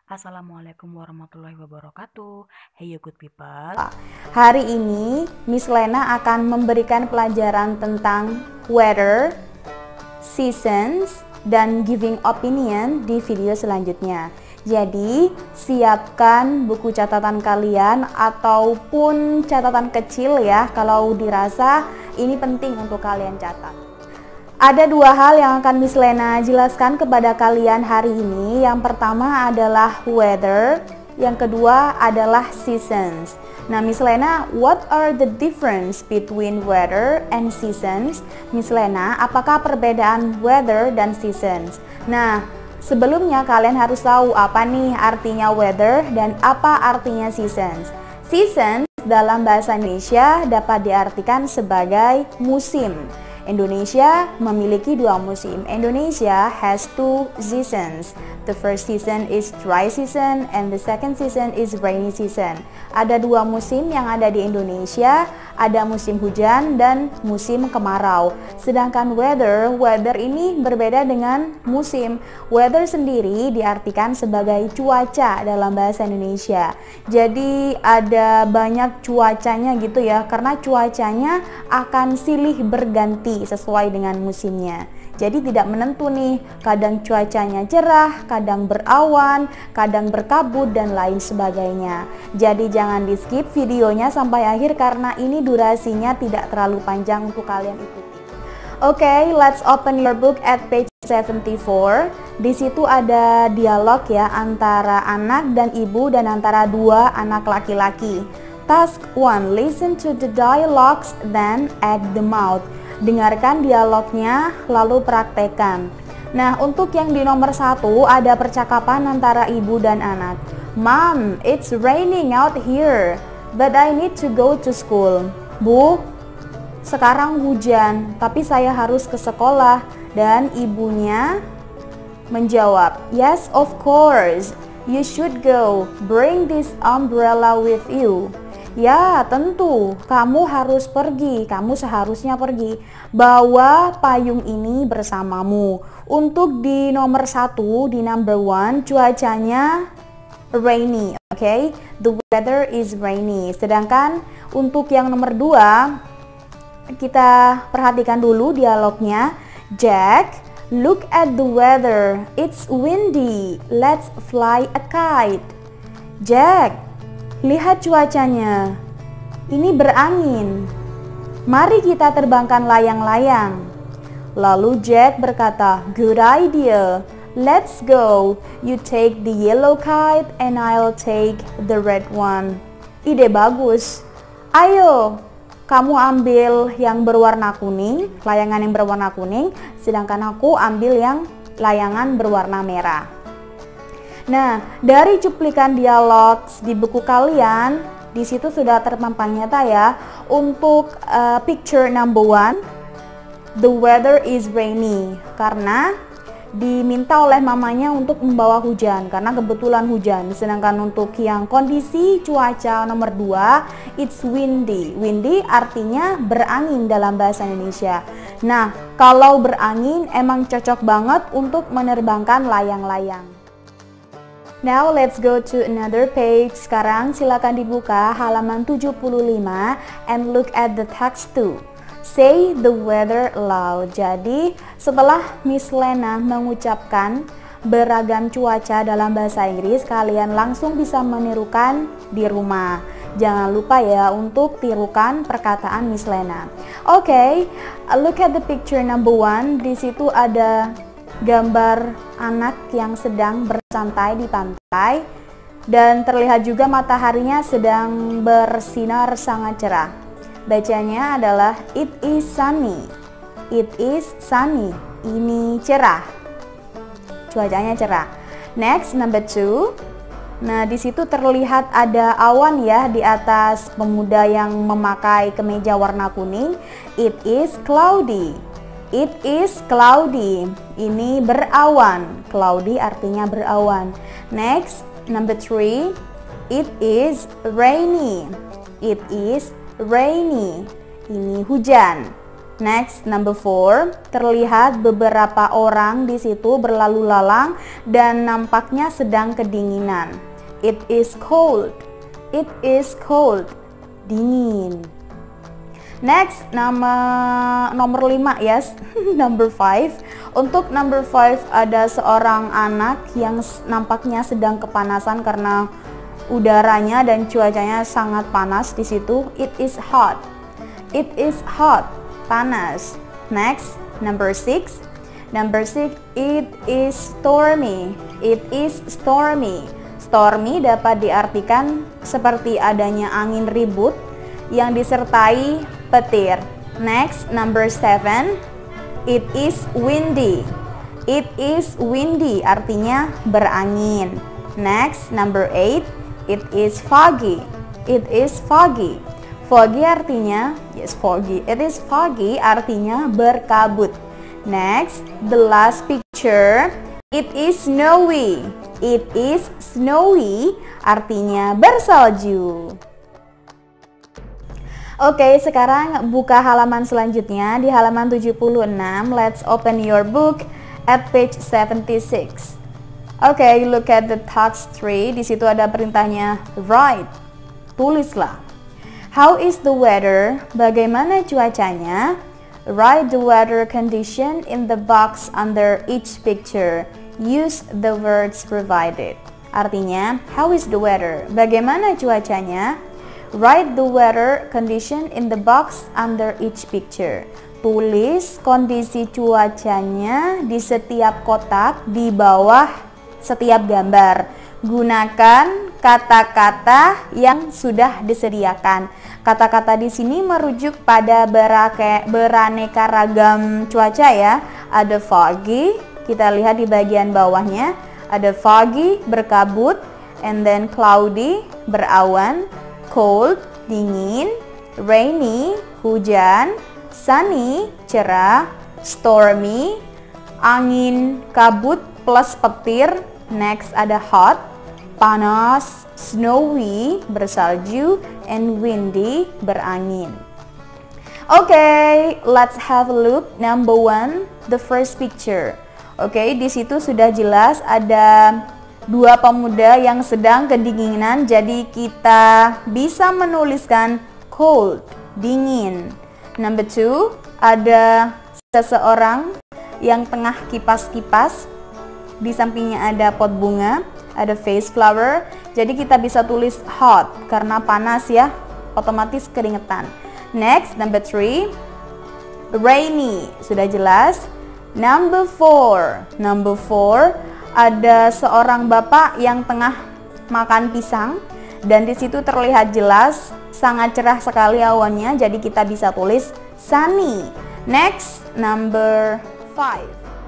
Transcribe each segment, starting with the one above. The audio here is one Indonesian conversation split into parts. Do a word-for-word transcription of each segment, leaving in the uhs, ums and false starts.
Assalamualaikum warahmatullahi wabarakatuh. Hey you good people. Hari ini Miss Lena akan memberikan pelajaran tentang weather, seasons, dan giving opinion di video selanjutnya. Jadi siapkan buku catatan kalian ataupun catatan kecil ya, kalau dirasa ini penting untuk kalian catat. Ada dua hal yang akan Miss Lena jelaskan kepada kalian hari ini. Yang pertama adalah weather, yang kedua adalah seasons. Nah, Miss Lena, what are the difference between weather and seasons? Miss Lena, apakah perbedaan weather dan seasons? Nah, sebelumnya kalian harus tahu apa nih artinya weather dan apa artinya seasons. Seasons dalam bahasa Indonesia dapat diartikan sebagai musim. Indonesia memiliki dua musim. Indonesia has two seasons. The first season is dry season and the second season is rainy season. Ada dua musim yang ada di Indonesia, ada musim hujan dan musim kemarau. Sedangkan weather, weather ini berbeda dengan musim. Weather sendiri diartikan sebagai cuaca dalam bahasa Indonesia. Jadi ada banyak cuacanya gitu ya, karena cuacanya akan silih berganti sesuai dengan musimnya. Jadi tidak menentu nih, kadang cuacanya cerah, kadang berawan, kadang berkabut dan lain sebagainya. Jadi jangan di skip videonya sampai akhir karena ini durasinya tidak terlalu panjang untuk kalian ikuti. Oke, okay, let's open your book at page seventy-four. Di situ ada dialog ya antara anak dan ibu dan antara dua anak laki-laki. Task one, listen to the dialogues then act them out. Dengarkan dialognya, lalu praktekkan. Nah, untuk yang di nomor satu ada percakapan antara ibu dan anak. Mom, it's raining out here, but I need to go to school. Bu, sekarang hujan, tapi saya harus ke sekolah. Dan ibunya menjawab, yes, of course, you should go. Bring this umbrella with you. Ya, tentu, kamu harus pergi, kamu seharusnya pergi. Bawa payung ini bersamamu. Untuk di nomor satu, di number one, cuacanya rainy, oke? Okay? The weather is rainy. Sedangkan untuk yang nomor dua, kita perhatikan dulu dialognya. Jack, look at the weather, it's windy, let's fly a kite. Jack, lihat cuacanya, ini berangin. Mari kita terbangkan layang-layang. Lalu Jack berkata, good idea, let's go. You take the yellow kite and I'll take the red one. Ide bagus. Ayo, kamu ambil yang berwarna kuning, layangan yang berwarna kuning, sedangkan aku ambil yang layangan berwarna merah. Nah, dari cuplikan dialog di buku kalian, di situ sudah terpampang nyata ya. Untuk uh, picture number one, the weather is rainy, karena diminta oleh mamanya untuk membawa hujan, karena kebetulan hujan. Sedangkan untuk yang kondisi cuaca nomor dua, it's windy. Windy artinya berangin dalam bahasa Indonesia. Nah, kalau berangin emang cocok banget untuk menerbangkan layang-layang. Now let's go to another page. Sekarang silakan dibuka halaman tujuh puluh lima and look at the text too. Say the weather aloud. Jadi setelah Miss Lena mengucapkan beragam cuaca dalam bahasa Inggris, kalian langsung bisa menirukan di rumah. Jangan lupa ya untuk tirukan perkataan Miss Lena. Oke, okay, look at the picture number one. Di situ ada gambar anak yang sedang bersantai di pantai dan terlihat juga mataharinya sedang bersinar sangat cerah. Bacanya adalah it is sunny. It is sunny. Ini cerah. Cuacanya cerah. Next, number two. Nah, di situ terlihat ada awan ya di atas pemuda yang memakai kemeja warna kuning. It is cloudy. It is cloudy. Ini berawan. Cloudy artinya berawan. Next, number three. It is rainy. It is rainy. Ini hujan. Next, number four, terlihat beberapa orang di situ berlalu lalang dan nampaknya sedang kedinginan. It is cold. It is cold. Dingin. Next, nama nomor lima, yes. Number five. Untuk number five ada seorang anak yang nampaknya sedang kepanasan karena udaranya dan cuacanya sangat panas di situ. It is hot. It is hot. Panas. Next, number six. Number six, it is stormy. It is stormy. Stormy dapat diartikan seperti adanya angin ribut yang disertai petir. Next, number seven, it is windy. It is windy artinya berangin. Next, number eight, it is foggy. It is foggy. Foggy artinya, yes foggy, it is foggy artinya berkabut. Next, the last picture, it is snowy. It is snowy artinya bersalju. Oke, sekarang buka halaman selanjutnya di halaman tujuh puluh enam. Let's open your book at page seventy-six. Oke, look at the task three. Di situ ada perintahnya write. Tulislah. How is the weather? Bagaimana cuacanya? Write the weather condition in the box under each picture. Use the words provided. Artinya, how is the weather? Bagaimana cuacanya? Write the weather condition in the box under each picture. Tulis kondisi cuacanya di setiap kotak di bawah setiap gambar. Gunakan kata-kata yang sudah disediakan. Kata-kata di sini merujuk pada berake, beraneka ragam cuaca ya. Ada foggy, kita lihat di bagian bawahnya. Ada foggy, berkabut, and then cloudy, berawan, cold, dingin, rainy, hujan, sunny, cerah, stormy, angin kabut plus petir. Next ada hot, panas, snowy, bersalju, and windy, berangin. Oke, okay, let's have a look. Number one, the first picture. Oke, okay, di situ sudah jelas ada dua pemuda yang sedang kedinginan, jadi kita bisa menuliskan cold, dingin. Number two, ada seseorang yang tengah kipas-kipas. Di sampingnya ada pot bunga, ada vase flower. Jadi kita bisa tulis hot karena panas ya, otomatis keringetan. Next, number three, rainy, sudah jelas. Number four, number four, ada seorang bapak yang tengah makan pisang dan di situ terlihat jelas sangat cerah sekali awannya, jadi kita bisa tulis sunny. Next, number five.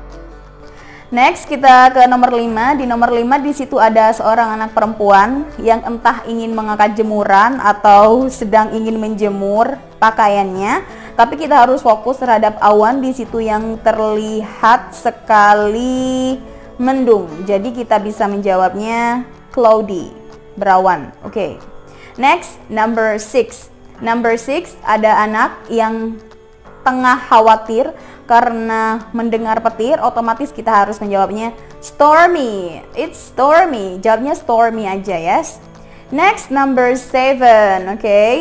Next kita ke nomor lima. Di nomor lima di situ ada seorang anak perempuan yang entah ingin mengangkat jemuran atau sedang ingin menjemur pakaiannya. Tapi kita harus fokus terhadap awan di situ yang terlihat sekali mendung. Jadi kita bisa menjawabnya cloudy, berawan. Oke. Okay. Next, number six. Number six ada anak yang tengah khawatir karena mendengar petir, otomatis kita harus menjawabnya stormy. It's stormy. Jawabnya stormy aja, yes. Next, number seven. Oke. Okay.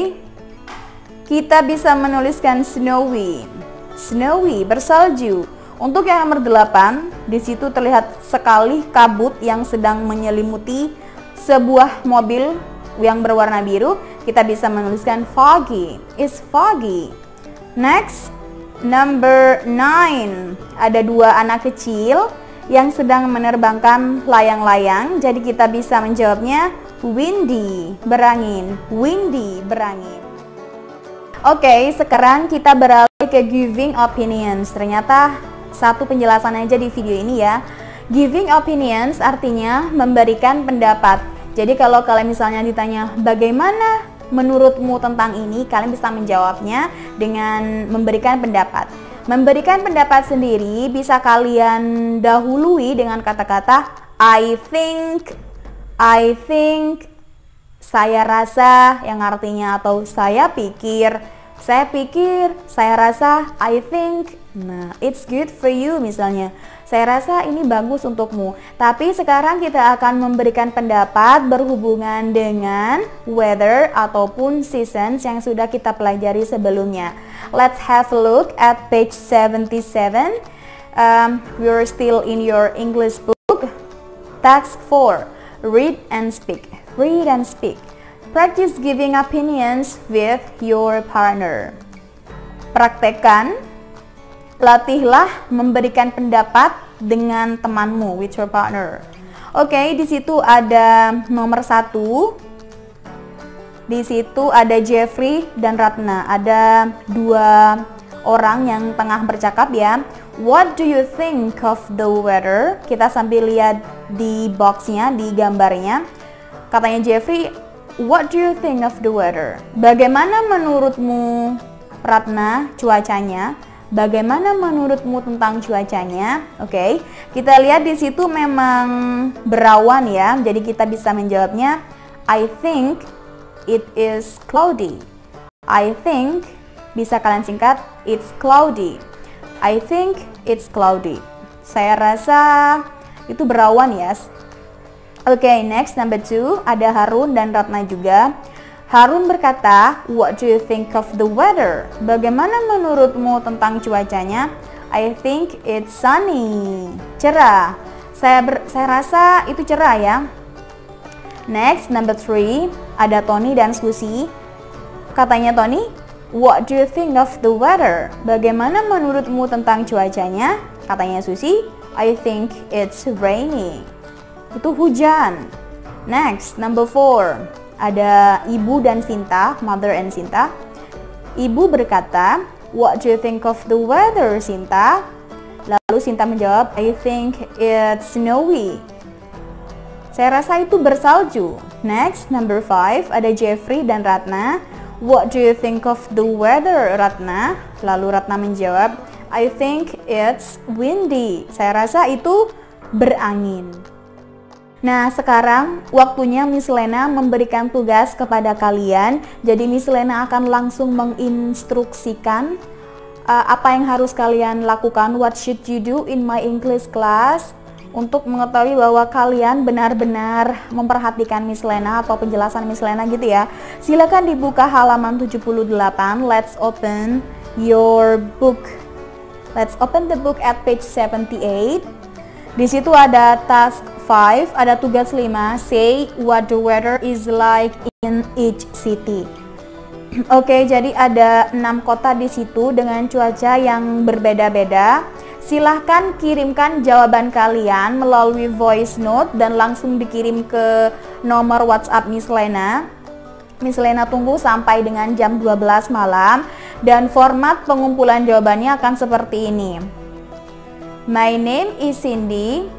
Kita bisa menuliskan snowy. Snowy, bersalju. Untuk yang nomor delapan, di situ terlihat sekali kabut yang sedang menyelimuti sebuah mobil yang berwarna biru. Kita bisa menuliskan foggy. It's foggy. Next, number nine, ada dua anak kecil yang sedang menerbangkan layang-layang. Jadi kita bisa menjawabnya windy, berangin. Windy, berangin. Oke, okay, sekarang kita beralih ke giving opinions. Ternyata satu penjelasan aja di video ini ya. Giving opinions artinya memberikan pendapat. Jadi kalau kalian misalnya ditanya bagaimana menurutmu tentang ini, kalian bisa menjawabnya dengan memberikan pendapat. Memberikan pendapat sendiri bisa kalian dahului dengan kata-kata I think, I think, saya rasa yang artinya atau saya pikir, Saya pikir, saya rasa, I think. Nah, it's good for you misalnya. Saya rasa ini bagus untukmu. Tapi sekarang kita akan memberikan pendapat berhubungan dengan weather ataupun seasons yang sudah kita pelajari sebelumnya. Let's have a look at page seventy-seven. Um, we're still in your English book. Task four. Read and speak. Read and speak. Practice giving opinions with your partner. Praktekkan, latihlah memberikan pendapat dengan temanmu, with your partner. Oke, okay, di situ ada nomor satu. Di situ ada Jeffrey dan Ratna. Ada dua orang yang tengah bercakap ya. What do you think of the weather? Kita sambil lihat di boxnya, di gambarnya. Katanya Jeffrey, what do you think of the weather? Bagaimana menurutmu, Ratna, cuacanya? Bagaimana menurutmu tentang cuacanya? Oke, okay. Kita lihat di situ memang berawan ya. Jadi kita bisa menjawabnya, I think it is cloudy. I think, bisa kalian singkat, it's cloudy. I think it's cloudy. Saya rasa itu berawan ya. Oke, okay, next number two, ada Harun dan Ratna juga. Harun berkata, what do you think of the weather? Bagaimana menurutmu tentang cuacanya? I think it's sunny. Cerah. Saya ber, saya rasa itu cerah ya. Next, number three, ada Tony dan Susi. Katanya Tony, what do you think of the weather? Bagaimana menurutmu tentang cuacanya? Katanya Susi, I think it's rainy. Itu hujan. Next, number four. Ada Ibu dan Sinta, Mother and Sinta. Ibu berkata, what do you think of the weather, Sinta? Lalu Sinta menjawab, I think it's snowy. Saya rasa itu bersalju. Next, number five, ada Jeffrey dan Ratna. What do you think of the weather, Ratna? Lalu Ratna menjawab, I think it's windy. Saya rasa itu berangin. Nah, sekarang waktunya Miss Lena memberikan tugas kepada kalian. Jadi Miss Lena akan langsung menginstruksikan uh, apa yang harus kalian lakukan. What should you do in my English class? Untuk mengetahui bahwa kalian benar-benar memperhatikan Miss Lena atau penjelasan Miss Lena gitu ya. Silakan dibuka halaman tujuh puluh delapan. Let's open your book. Let's open the book at page seventy-eight. Di situ ada task five, ada tugas lima, say what the weather is like in each city. Oke, okay, jadi ada enam kota di situ dengan cuaca yang berbeda-beda. Silahkan kirimkan jawaban kalian melalui voice note dan langsung dikirim ke nomor WhatsApp Miss Lena. Miss Lena tunggu sampai dengan jam dua belas malam dan format pengumpulan jawabannya akan seperti ini. My name is Cindy.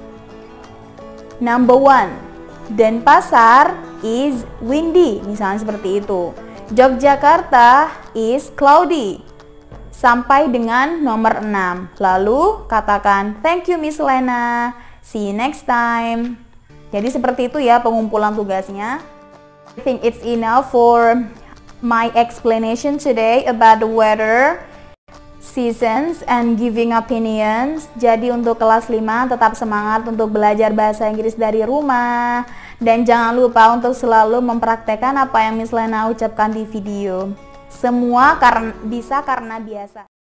Number one, Denpasar is windy, misalnya seperti itu. Yogyakarta is cloudy. Sampai dengan nomor enam. Lalu katakan, thank you Miss Lena, see you next time. Jadi seperti itu ya pengumpulan tugasnya. I think it's enough for my explanation today about the weather, seasons, and giving opinions. Jadi untuk kelas lima tetap semangat untuk belajar bahasa Inggris dari rumah. Dan jangan lupa untuk selalu mempraktekkan apa yang Miss Lena ucapkan di video. Semua karena bisa karena biasa.